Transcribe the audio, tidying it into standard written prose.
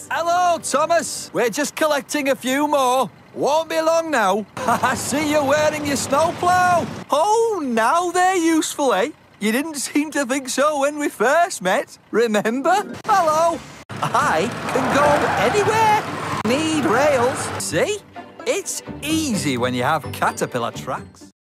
Hello, Thomas. We're just collecting a few more. Won't be long now. I see you're wearing your snowplow. Oh, now they're useful, eh? You didn't seem to think so when we first met. Remember? Hello. I can go anywhere. Need rails. See? It's easy when you have caterpillar tracks.